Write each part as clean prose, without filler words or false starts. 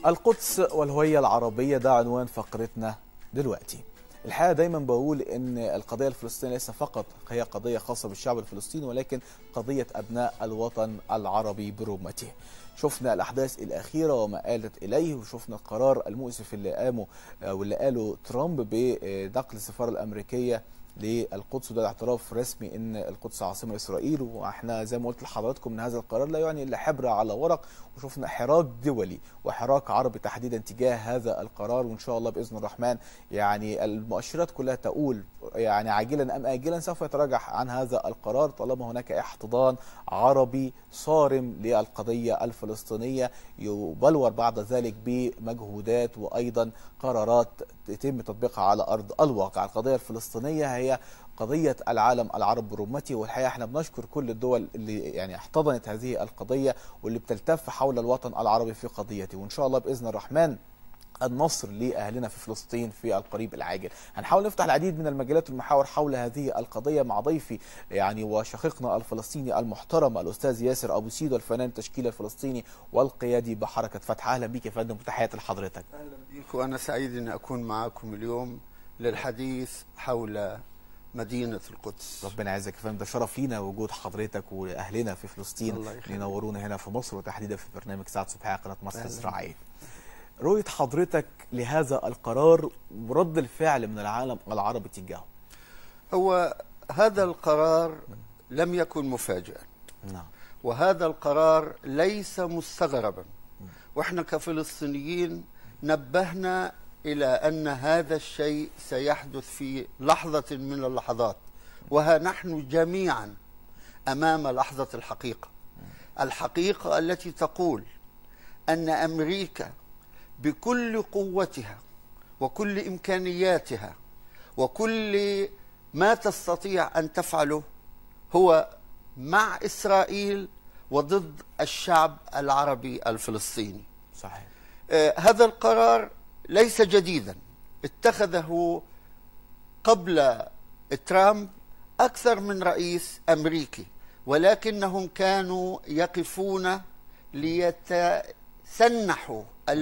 القدس والهوية العربية ده عنوان فقرتنا دلوقتي. الحقيقة دايما بقول ان القضية الفلسطينية ليس فقط هي قضية خاصة بالشعب الفلسطيني، ولكن قضية أبناء الوطن العربي برمته. شفنا الأحداث الأخيرة وما آلت إليه، وشفنا القرار المؤسف اللي قاله ترامب بنقل السفارة الأمريكية للقدس، وده اعتراف رسمي ان القدس عاصمه اسرائيل. واحنا زي ما قلت لحضراتكم ان هذا القرار لا يعني الا حبر على ورق، وشفنا حراك دولي وحراك عربي تحديدا تجاه هذا القرار. وان شاء الله باذن الرحمن يعني المؤشرات كلها تقول يعني عاجلا ام اجلا سوف يتراجع عن هذا القرار طالما هناك احتضان عربي صارم للقضيه الفلسطينيه يبلور بعد ذلك بمجهودات وايضا قرارات يتم تطبيقها على ارض الواقع. القضيه الفلسطينيه هي قضية العالم العربي برمته، والحقيقة احنا بنشكر كل الدول اللي يعني احتضنت هذه القضية واللي بتلتف حول الوطن العربي في قضيته. وان شاء الله بإذن الرحمن النصر لأهلنا في فلسطين في القريب العاجل. هنحاول نفتح العديد من المجالات والمحاور حول هذه القضية مع ضيفي يعني وشقيقنا الفلسطيني المحترم الأستاذ ياسر أبو سيدو، الفنان التشكيلي الفلسطيني والقيادي بحركة فتح. أهلا بك يا فندم وتحياتي لحضرتك. أهلا بك، وأنا سعيد أن أكون معكم اليوم للحديث حول مدينة القدس. ربنا يعزك يا فندم، ده شرف لينا وجود حضرتك واهلنا في فلسطين ينورونا هنا في مصر وتحديدا في برنامج ساعة صبحية قناة مصر الزراعية. رؤية حضرتك لهذا القرار ورد الفعل من العالم العربي تجاهه. هو هذا القرار لم يكن مفاجئا. نعم. وهذا القرار ليس مستغربا. واحنا كفلسطينيين نبهنا إلى أن هذا الشيء سيحدث في لحظة من اللحظات، وها نحن جميعا أمام لحظة الحقيقة. الحقيقة التي تقول أن أمريكا بكل قوتها وكل إمكانياتها وكل ما تستطيع أن تفعله هو مع إسرائيل وضد الشعب العربي الفلسطيني. صحيح. هذا القرار ليس جديدا، اتخذه قبل ترامب أكثر من رئيس أمريكي، ولكنهم كانوا يقفون ليتسنحوا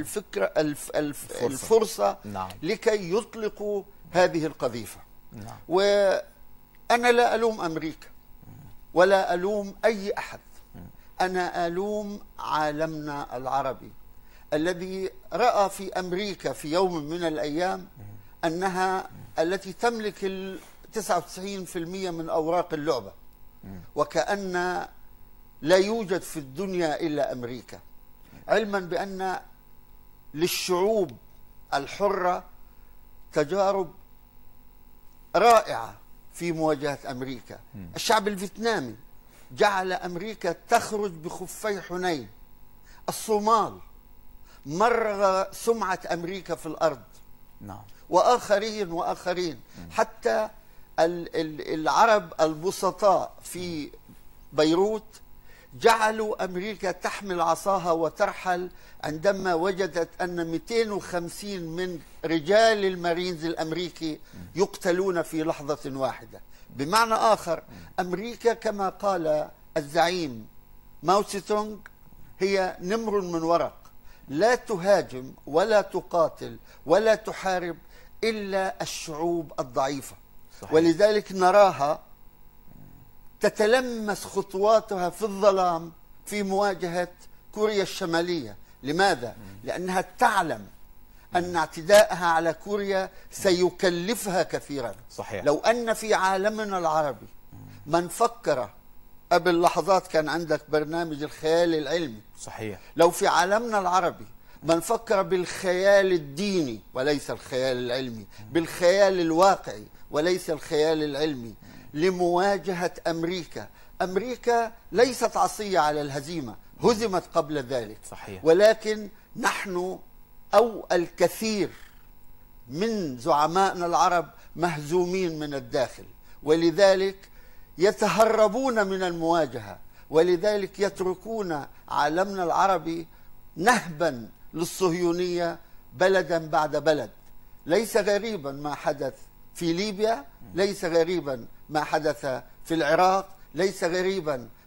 الفرصة نعم. لكي يطلقوا هذه القذيفة. نعم. وأنا لا ألوم أمريكا ولا ألوم أي أحد، أنا ألوم عالمنا العربي الذي رأى في أمريكا في يوم من الأيام أنها التي تملك 99% من أوراق اللعبة، وكأن لا يوجد في الدنيا إلا أمريكا، علما بأن للشعوب الحرة تجارب رائعة في مواجهة أمريكا. الشعب الفيتنامي جعل أمريكا تخرج بخفي حنين. الصومال مرغ سمعة أمريكا في الأرض. نعم. وآخرين حتى العرب البسطاء في بيروت جعلوا أمريكا تحمل عصاها وترحل عندما وجدت أن 250 من رجال المارينز الأمريكي يقتلون في لحظة واحدة. بمعنى آخر، أمريكا كما قال الزعيم ماو تسي تونغ هي نمر من ورق، لا تهاجم ولا تقاتل ولا تحارب إلا الشعوب الضعيفة. صحيح. ولذلك نراها تتلمس خطواتها في الظلام في مواجهة كوريا الشمالية. لماذا؟ لأنها تعلم أن اعتداءها على كوريا سيكلفها كثيرا. صحيح. لو أن في عالمنا العربي من فكر، قبل لحظات كان عندك برنامج الخيال العلمي. صحيح. لو في عالمنا العربي من فكر بالخيال الديني وليس الخيال العلمي، بالخيال الواقعي وليس الخيال العلمي، لمواجهة أمريكا. أمريكا ليست عصية على الهزيمة، هزمت قبل ذلك. صحيح. ولكن نحن أو الكثير من زعمائنا العرب مهزومين من الداخل، ولذلك يتهربون من المواجهة، ولذلك يتركون عالمنا العربي نهبا للصهيونية بلدا بعد بلد. ليس غريبا ما حدث في ليبيا، ليس غريبا ما حدث في العراق، ليس غريبا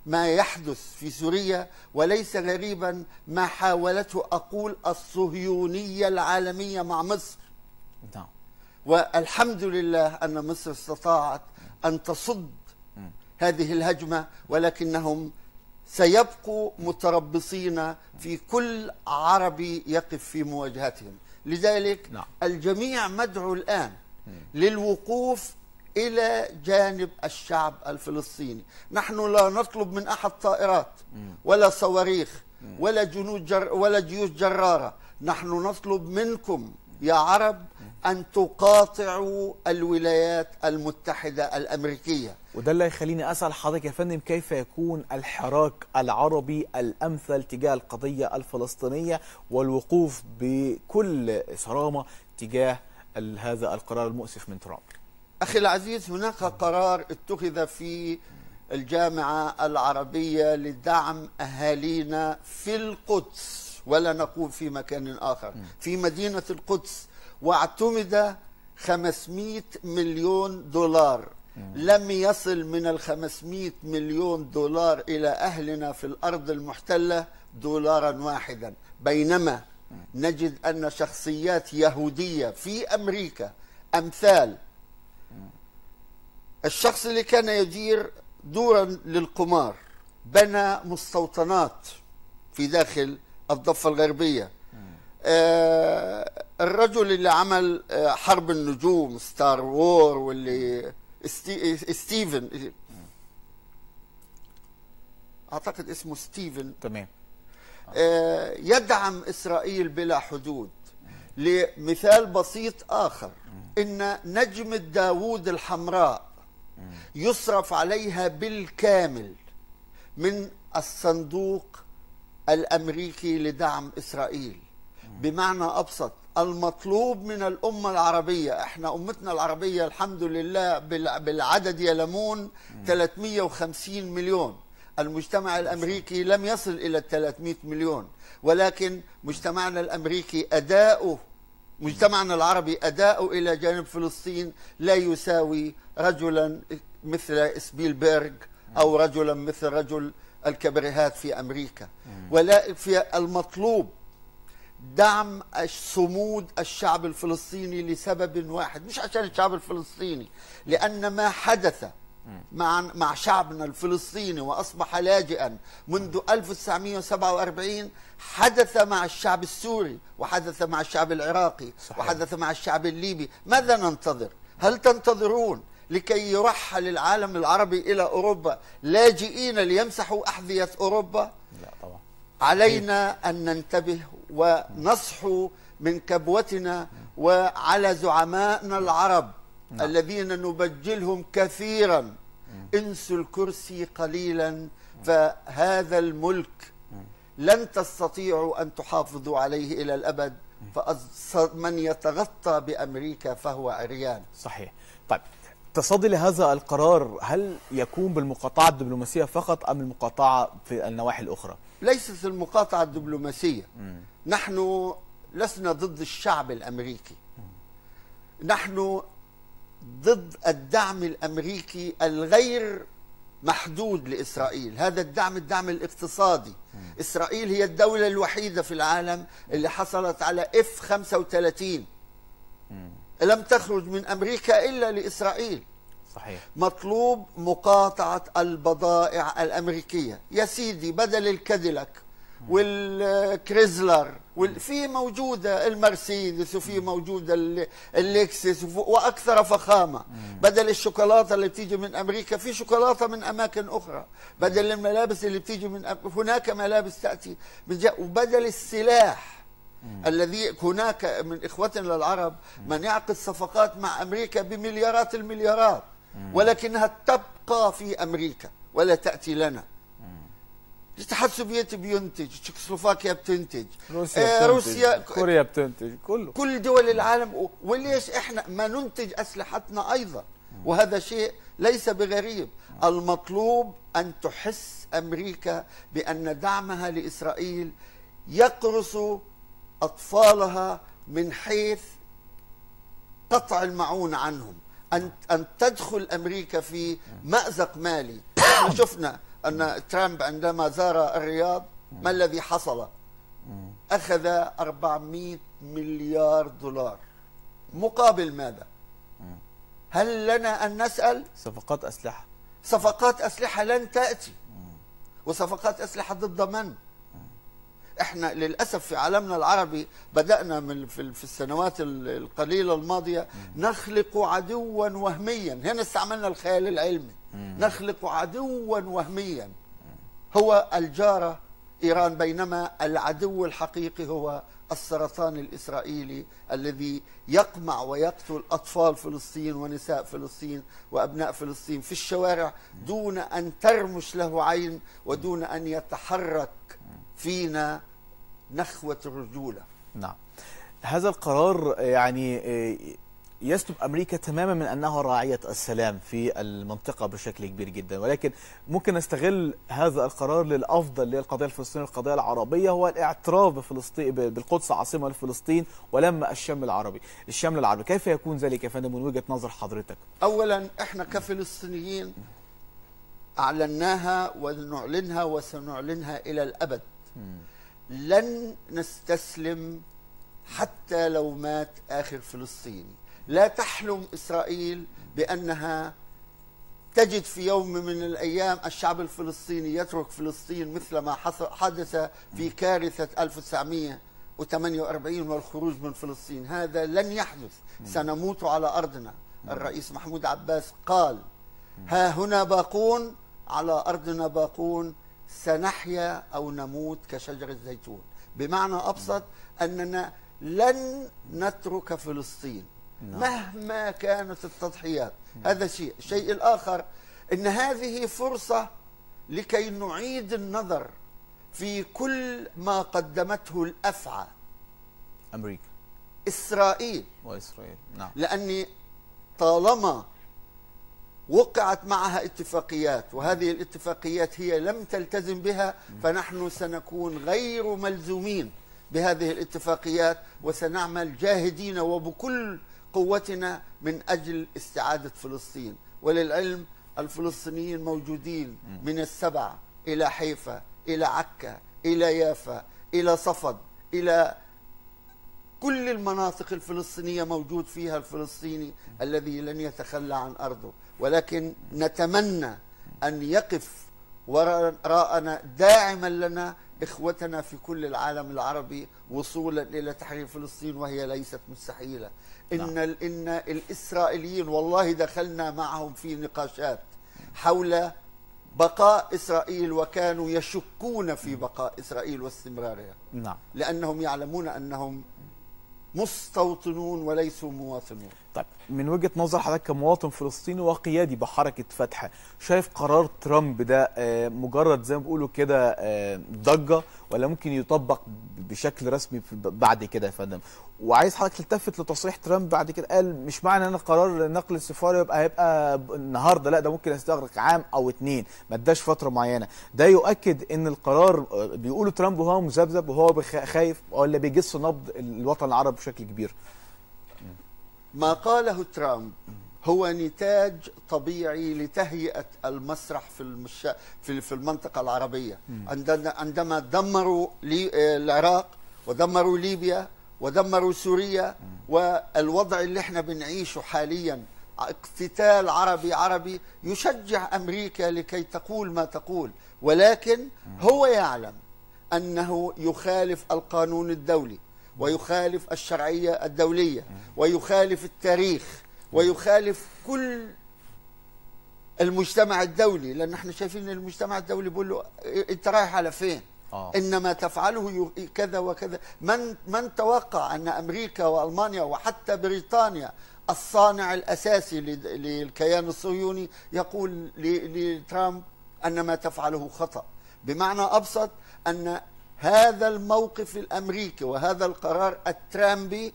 ما يحدث في سوريا، وليس غريبا ما حاولته أقول الصهيونية العالمية مع مصر. نعم. والحمد لله أن مصر استطاعت أن تصد هذه الهجمة، ولكنهم سيبقوا متربصين في كل عربي يقف في مواجهتهم. لذلك نعم. الجميع مدعو الآن للوقوف إلى جانب الشعب الفلسطيني. نحن لا نطلب من أحد طائرات ولا صواريخ ولا ولا جيوش جرارة. نحن نطلب منكم يا عرب أن تقاطعوا الولايات المتحدة الأمريكية. وده اللي يخليني أسأل حضرتك يا فندم، كيف يكون الحراك العربي الأمثل تجاه القضية الفلسطينية والوقوف بكل صرامة تجاه هذا القرار المؤسف من ترامب؟ أخي العزيز، هناك قرار اتخذ في الجامعة العربية لدعم أهالينا في القدس، ولا نقول في مكان آخر، في مدينة القدس، واعتمد 500 مليون دولار. لم يصل من 500 مليون دولار إلى أهلنا في الأرض المحتلة دولارا واحدا، بينما نجد أن شخصيات يهودية في أمريكا أمثال الشخص اللي كان يدير دورا للقمار، بنى مستوطنات في داخل الضفة الغربية. الرجل اللي عمل حرب النجوم ستار وور، واللي ستيفن، أعتقد اسمه ستيفن، تمام، يدعم إسرائيل بلا حدود. لمثال بسيط آخر، إن نجمة داوود الحمراء يصرف عليها بالكامل من الصندوق الأمريكي لدعم إسرائيل. بمعنى أبسط، المطلوب من الأمة العربية، احنا أمتنا العربية الحمد لله بالعدد يلمون 350 مليون. المجتمع الأمريكي لم يصل إلى 300 مليون، ولكن مجتمعنا الأمريكي أداؤه، مجتمعنا العربي أداؤه إلى جانب فلسطين لا يساوي رجلا مثل سبيلبرغ أو رجلا مثل رجل الكبريهات في أمريكا. ولا في المطلوب دعم صمود الشعب الفلسطيني لسبب واحد، مش عشان الشعب الفلسطيني، لأن ما حدث مع شعبنا الفلسطيني وأصبح لاجئا منذ 1947 حدث مع الشعب السوري، وحدث مع الشعب العراقي، صحيح، وحدث مع الشعب الليبي. ماذا ننتظر؟ هل تنتظرون لكي يرحل العالم العربي إلى أوروبا لاجئين ليمسحوا أحذية أوروبا؟ لا طبعا. علينا أن ننتبه ونصحو من كبوتنا وعلى زعمائنا العرب الذين نبجلهم كثيرا. انسوا الكرسي قليلا، فهذا الملك لن تستطيعوا أن تحافظوا عليه إلى الأبد، فمن يتغطى بأمريكا فهو عريان. صحيح. طيب، تصدي لهذا القرار هل يكون بالمقاطعة الدبلوماسية فقط أم المقاطعة في النواحي الأخرى؟ ليست المقاطعة الدبلوماسية. نحن لسنا ضد الشعب الأمريكي، نحن ضد الدعم الأمريكي الغير محدود لإسرائيل. هذا الدعم الاقتصادي. إسرائيل هي الدولة الوحيدة في العالم اللي حصلت على F-35، لم تخرج من أمريكا إلا لإسرائيل. صحيح. مطلوب مقاطعة البضائع الأمريكية. يا سيدي، بدل الكاديلاك والكريزلر في موجودة المرسيدس، وفي موجودة الليكسس وأكثر فخامة. بدل الشوكولاتة اللي بتيجي من أمريكا في شوكولاتة من أماكن أخرى. بدل الملابس اللي بتيجي من هناك ملابس تأتي من وبدل السلاح الذي هناك من إخوتنا العرب من يعقد صفقات مع أمريكا بمليارات المليارات، ولكنها تبقى في أمريكا ولا تأتي لنا. الاتحاد السوفيتي بينتج، تشيكوسلوفاكيا بتنتج، روسيا كوريا بتنتج، كل دول العالم. وليش احنا ما ننتج أسلحتنا أيضا؟ وهذا شيء ليس بغريب. المطلوب أن تحس أمريكا بأن دعمها لإسرائيل يقرص أطفالها من حيث قطع المعونة عنهم، أن تدخل أمريكا في مأزق مالي. احنا شفنا أن ترامب عندما زار الرياض ما الذي حصل؟ أخذ 400 مليار دولار مقابل ماذا؟ هل لنا أن نسأل؟ صفقات أسلحة. صفقات أسلحة لن تأتي، وصفقات أسلحة ضد من؟ احنا للأسف في عالمنا العربي بدأنا في السنوات القليلة الماضية نخلق عدوا وهميا. هنا استعملنا الخيال العلمي. نخلق عدوا وهميا هو الجارة إيران، بينما العدو الحقيقي هو السرطان الإسرائيلي الذي يقمع ويقتل أطفال فلسطين ونساء فلسطين وأبناء فلسطين في الشوارع دون أن ترمش له عين ودون أن يتحرك فينا نخوة الرجولة. نعم. هذا القرار يعني يسلب أمريكا تماما من أنها راعية السلام في المنطقة بشكل كبير جدا، ولكن ممكن نستغل هذا القرار للأفضل للقضية الفلسطينية والقضية العربية، هو الاعتراف بفلسطين بالقدس عاصمة لفلسطين ولما الشمل العربي. كيف يكون ذلك يا فندم من وجهة نظر حضرتك؟ أولا احنا كفلسطينيين أعلناها ونعلنها وسنعلنها إلى الأبد. لن نستسلم حتى لو مات آخر فلسطيني. لا تحلم إسرائيل بأنها تجد في يوم من الأيام الشعب الفلسطيني يترك فلسطين مثل ما حدث في كارثة 1948 والخروج من فلسطين. هذا لن يحدث. سنموت على أرضنا. الرئيس محمود عباس قال: ها هنا باقون على أرضنا باقون، سنحيا أو نموت كشجر الزيتون. بمعنى أبسط أننا لن نترك فلسطين مهما كانت التضحيات. هذا شيء. الشيء الآخر أن هذه فرصة لكي نعيد النظر في كل ما قدمته الأفعى أمريكا إسرائيل وإسرائيل. نعم. لأني طالما وقعت معها اتفاقيات وهذه الاتفاقيات هي لم تلتزم بها، فنحن سنكون غير ملزومين بهذه الاتفاقيات، وسنعمل جاهدين وبكل قوتنا من أجل استعادة فلسطين. وللعلم الفلسطينيين موجودين من السبع إلى حيفا إلى عكا إلى يافا إلى صفد، إلى كل المناطق الفلسطينية موجود فيها الفلسطيني الذي لن يتخلى عن أرضه. ولكن نتمنى أن يقف وراءنا داعما لنا إخوتنا في كل العالم العربي وصولا إلى تحرير فلسطين، وهي ليست مستحيلة. إن الإسرائيليين والله دخلنا معهم في نقاشات حول بقاء إسرائيل، وكانوا يشكون في بقاء إسرائيل واستمرارها. نعم. لأنهم يعلمون أنهم مستوطنون وليسوا مواطنون. طيب، من وجهة نظر حضرتك كمواطن فلسطيني وقيادي بحركة فتح، شايف قرار ترامب ده مجرد زي ما بيقولوا كده ضجة، ولا ممكن يطبق بشكل رسمي بعد كده يا فندم؟ وعايز حضرتك تلتفت لتصريح ترامب بعد كده، قال مش معنى ان قرار نقل السفاره هيبقى النهارده، لا ده ممكن يستغرق عام او 2، ما اداش فتره معينه. ده يؤكد ان القرار بيقولوا ترامب وهو مذبذب وهو خايف، ولا بيجس نبض الوطن العربي بشكل كبير. ما قاله ترامب هو نتاج طبيعي لتهيئة المسرح في المنطقة العربية. عندما دمروا العراق ودمروا ليبيا ودمروا سوريا، والوضع اللي احنا بنعيشه حاليا اقتتال عربي يشجع أمريكا لكي تقول ما تقول، ولكن هو يعلم أنه يخالف القانون الدولي ويخالف الشرعية الدولية ويخالف التاريخ ويخالف كل المجتمع الدولي، لأن احنا شايفين المجتمع الدولي بيقول له انت رايح على فين؟ إنما تفعله كذا وكذا. من توقع أن أمريكا وألمانيا وحتى بريطانيا الصانع الأساسي للكيان الصهيوني يقول لترامب أن ما تفعله خطأ؟ بمعنى أبسط أن هذا الموقف الأمريكي وهذا القرار الترامبي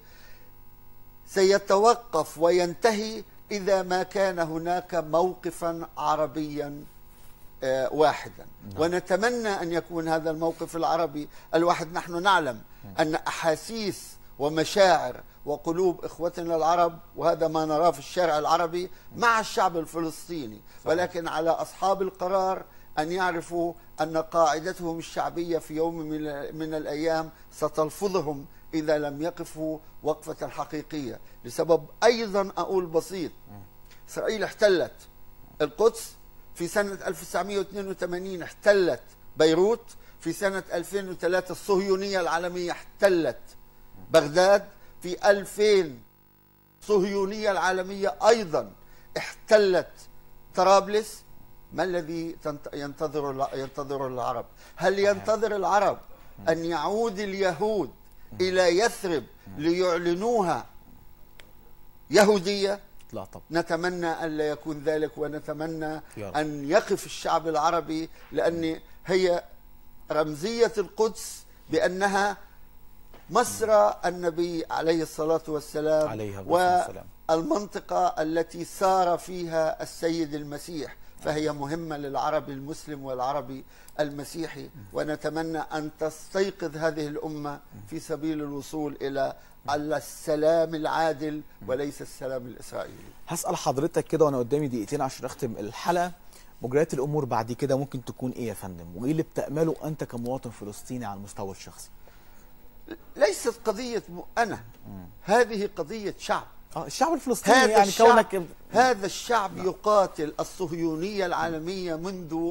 سيتوقف وينتهي إذا ما كان هناك موقفا عربيا واحدا. ونتمنى أن يكون هذا الموقف العربي الواحد. نحن نعلم أن أحاسيس ومشاعر وقلوب إخوتنا العرب، وهذا ما نراه في الشارع العربي، مع الشعب الفلسطيني، ولكن على أصحاب القرار أن يعرفوا أن قاعدتهم الشعبية في يوم من الأيام ستلفظهم إذا لم يقفوا وقفة حقيقية، لسبب أيضا أقول بسيط. إسرائيل احتلت القدس في سنة 1982، احتلت بيروت في سنة 2003، الصهيونية العالمية احتلت بغداد في 2000، الصهيونية العالمية أيضا احتلت طرابلس. ما الذي ينتظر العرب؟ هل ينتظر العرب أن يعود اليهود إلى يثرب ليعلنوها يهودية؟ لا طبعا. نتمنى ألا يكون ذلك، ونتمنى أن يقف الشعب العربي، لأن هي رمزية القدس بأنها مسرى النبي عليه الصلاة والسلام والمنطقة التي سار فيها السيد المسيح، فهي مهمة للعرب المسلم والعربي المسيحي، ونتمنى أن تستيقظ هذه الأمة في سبيل الوصول إلى السلام العادل وليس السلام الإسرائيلي. هسأل حضرتك كده وأنا قدامي دقيقتين عشان أختم الحلقة، مجريات الأمور بعد كده ممكن تكون إيه يا فندم؟ وإيه اللي بتأمله أنت كمواطن فلسطيني على المستوى الشخصي؟ ليست قضية أنا، هذه قضية شعب. الشعب الفلسطيني يعني كونك هذا الشعب يقاتل الصهيونية العالمية منذ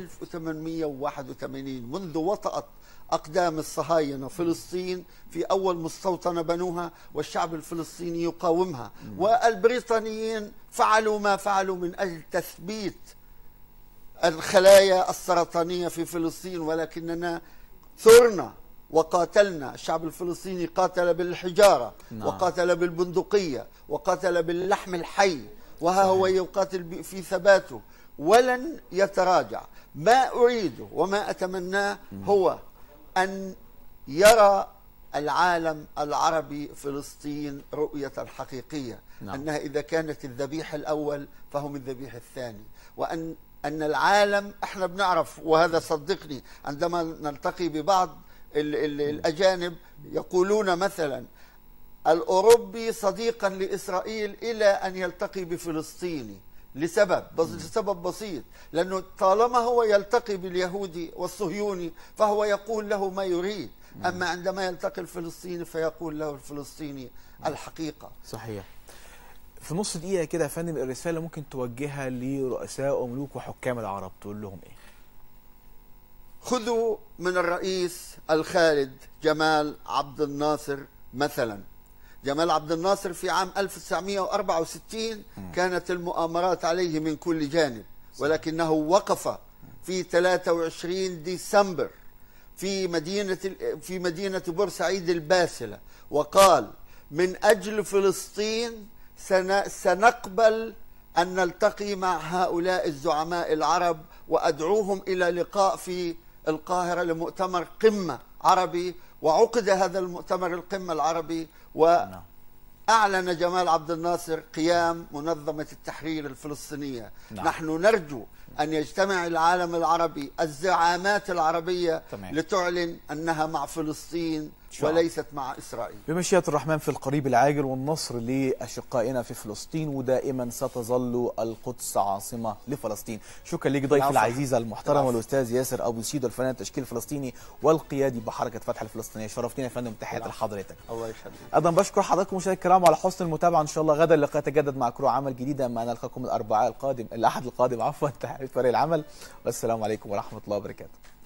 1881، منذ وطأت أقدام الصهاينة فلسطين في أول مستوطنة بنوها، والشعب الفلسطيني يقاومها. والبريطانيين فعلوا ما فعلوا من أجل تثبيت الخلايا السرطانية في فلسطين، ولكننا ثرنا وقاتلنا. الشعب الفلسطيني قاتل بالحجارة، وقاتل بالبندقية، وقاتل باللحم الحي، وها هو يقاتل في ثباته ولن يتراجع. ما أريده وما أتمناه هو أن يرى العالم العربي فلسطين رؤية حقيقية، أنها إذا كانت الذبيح الأول فهم الذبيح الثاني، وأن العالم احنا بنعرف، وهذا صدقني عندما نلتقي ببعض الأجانب يقولون مثلا الأوروبي صديقا لإسرائيل إلى أن يلتقي بفلسطيني، لسبب بسيط، لأنه طالما هو يلتقي باليهودي والصهيوني فهو يقول له ما يريد، أما عندما يلتقي الفلسطيني فيقول له الفلسطيني الحقيقة. صحيح. في نص دقيقة كده يا فندم، الرسالة ممكن توجهها لرؤساء وملوك وحكام العرب تقول لهم إيه؟ خذوا من الرئيس الخالد جمال عبد الناصر مثلا. جمال عبد الناصر في عام 1964 كانت المؤامرات عليه من كل جانب، ولكنه وقف في 23 ديسمبر في مدينة بورسعيد الباسلة وقال: من أجل فلسطين سنقبل أن نلتقي مع هؤلاء الزعماء العرب، وأدعوهم إلى لقاء في القاهرة لمؤتمر قمة عربي. وعقد هذا المؤتمر القمة العربي، وأعلن جمال عبد الناصر قيام منظمة التحرير الفلسطينية. نحن نرجو أن يجتمع العالم العربي، الزعامات العربية، لتعلن أنها مع فلسطين وليست مع إسرائيل بمشيئة الرحمن في القريب العاجل، والنصر لأشقائنا في فلسطين، ودائما ستظل القدس عاصمة لفلسطين. شكرا لك ضيفي العزيز المحترم والأستاذ ياسر أبو سيد، الفنان التشكيل الفلسطيني والقيادي بحركة فتح الفلسطينية. شرفتنا يا فندم، تحياتي لحضرتك. الله يخليك. أيضا بشكر حضراتكم مشاهدينا الكرام على حسن المتابعة. إن شاء الله غدا اللقاء يتجدد مع كرو عمل جديدة، أما أنا ألقاكم الأحد القادم تحية فريق العمل، والسلام عليكم ورحمة الله وبركاته.